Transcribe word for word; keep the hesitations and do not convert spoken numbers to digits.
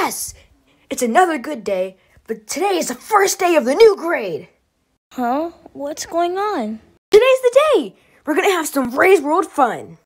Yes! It's another good day, but today is the first day of the new grade. Huh? What's going on? Today's the day! We're gonna have some Rays World fun.